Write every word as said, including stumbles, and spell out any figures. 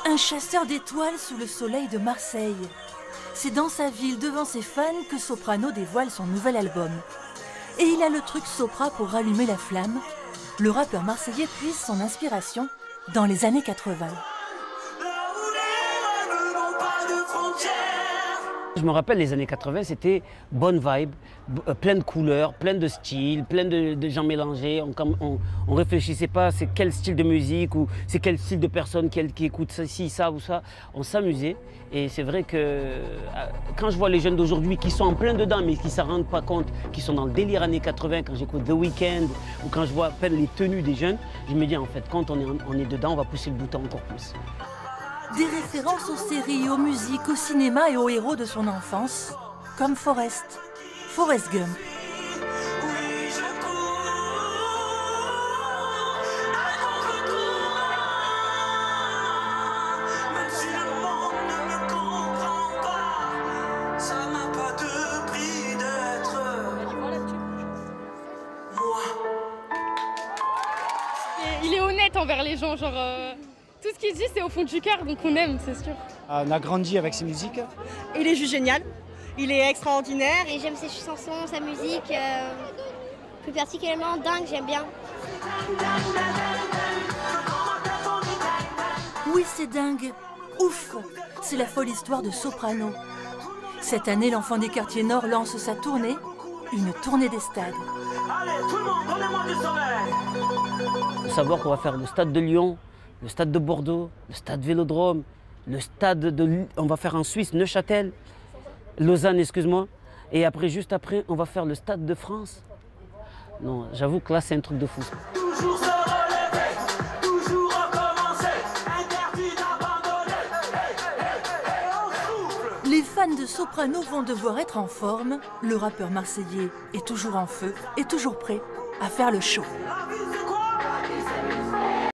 Un chasseur d'étoiles sous le soleil de Marseille. C'est dans sa ville, devant ses fans, que Soprano dévoile son nouvel album. Et il a le truc Sopra pour rallumer la flamme. Le rappeur marseillais puise son inspiration dans les années quatre-vingt. Je me rappelle, les années quatre-vingt, c'était bonne vibe, euh, plein de couleurs, plein de styles, plein de, de gens mélangés. On ne réfléchissait pas c'est quel style de musique ou c'est quel style de personne qui, qui écoute ça, ci, ça ou ça. On s'amusait. Et c'est vrai que euh, quand je vois les jeunes d'aujourd'hui qui sont en plein dedans mais qui ne s'en rendent pas compte, qui sont dans le délire années quatre-vingt, quand j'écoute The Weeknd ou quand je vois à peine les tenues des jeunes, je me dis en fait, quand on est, on est dedans, on va pousser le bouton encore plus. Des références aux séries, aux musiques, au cinéma et aux héros de son enfance, comme Forrest, Forrest Gump. Il est honnête envers les gens, genre... Euh... Tout ce qu'il dit, c'est au fond du cœur, donc on aime, c'est sûr. On a grandi avec ses musiques. Il est juste génial, il est extraordinaire. Et j'aime ses chansons, sa musique, euh, plus particulièrement dingue, j'aime bien. Oui, c'est dingue. Ouf, c'est la folle histoire de Soprano. Cette année, l'Enfant des quartiers nord lance sa tournée, une tournée des stades. Allez, tout le monde, donnez-moi du soleil. Faut savoir qu'on va faire le stade de Lyon, le stade de Bordeaux, le stade Vélodrome, le stade de... On va faire en Suisse, Neuchâtel, Lausanne, excuse-moi. Et après, juste après, on va faire le stade de France. Non, j'avoue que là, c'est un truc de fou. Toujours se relever, toujours recommencer, interdit d'abandonner. Les fans de Soprano vont devoir être en forme. Le rappeur marseillais est toujours en feu et toujours prêt à faire le show.